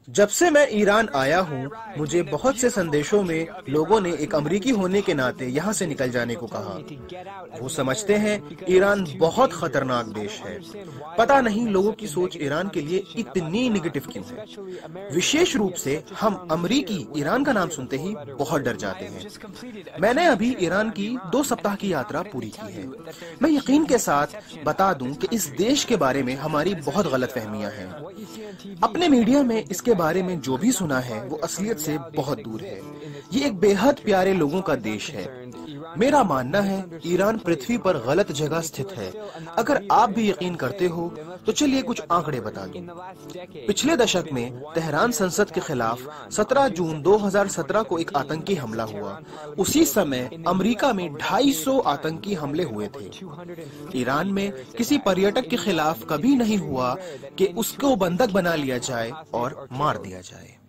जब से मैं ईरान आया हूँ, मुझे बहुत से संदेशों में लोगों ने एक अमरीकी होने के नाते यहाँ से निकल जाने को कहा। वो समझते हैं ईरान बहुत खतरनाक देश है। पता नहीं लोगों की सोच ईरान के लिए इतनी निगेटिव क्यों है। विशेष रूप से हम अमरीकी ईरान का नाम सुनते ही बहुत डर जाते हैं। मैंने अभी ईरान की 2 सप्ताह की यात्रा पूरी की है। मैं यकीन के साथ बता दूं कि इस देश के बारे में हमारी बहुत गलतफहमियां हैं। अपने मीडिया में इसके बारे में जो भी सुना है वो असलियत से बहुत दूर है। ये एक बेहद प्यारे लोगों का देश है। मेरा मानना है ईरान पृथ्वी पर गलत जगह स्थित है। अगर आप भी यकीन करते हो तो चलिए कुछ आंकड़े बता दूं। पिछले दशक में तेहरान संसद के खिलाफ 17 जून 2017 को एक आतंकी हमला हुआ। उसी समय अमेरिका में 250 आतंकी हमले हुए थे। ईरान में किसी पर्यटक के खिलाफ कभी नहीं हुआ कि उसको बंधक बना लिया जाए और मार दिया जाए।